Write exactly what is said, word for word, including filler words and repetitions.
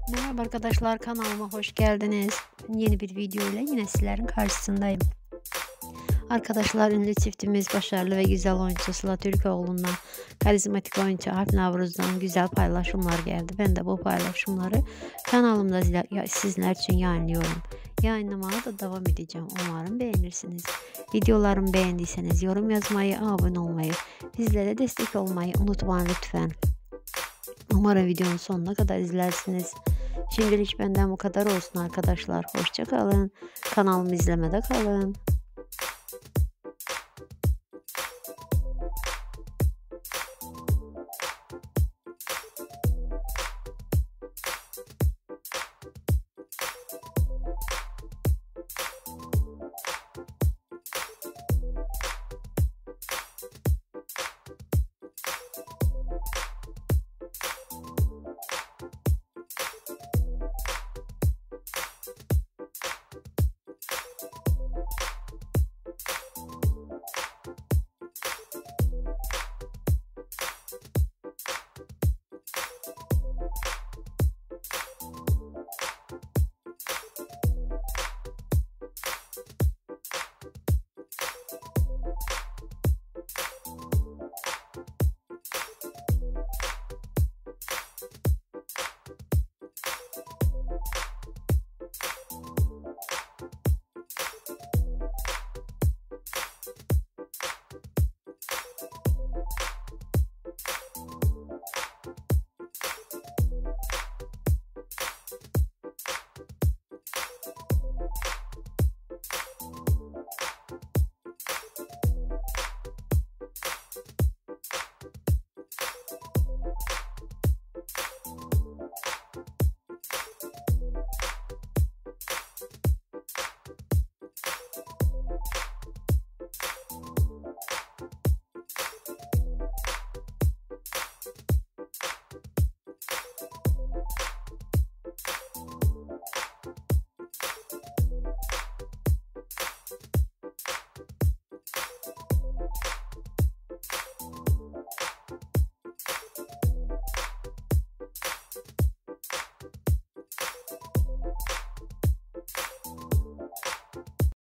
Merhaba arkadaşlar, kanalıma hoş geldiniz. Yeni bir video ile yine sizlerin karşısındayım. Arkadaşlar, ünlü çiftimiz başarılı ve güzel oyuncu Sıla Türkoğlu'ndan, karizmatik oyuncu Alp Navruz'dan güzel paylaşımlar geldi. Ben de bu paylaşımları kanalımda sizler için yayınlıyorum. Yayınlamaya da devam edeceğim. Umarım beğenirsiniz. Videolarımı beğendiyseniz yorum yazmayı, abone olmayı, bizlere destek olmayı unutmayın lütfen. Umarım videonun sonuna kadar izlersiniz. Şimdilik benden bu kadar olsun arkadaşlar. Hoşça kalın. Kanalımı izlemede kalın.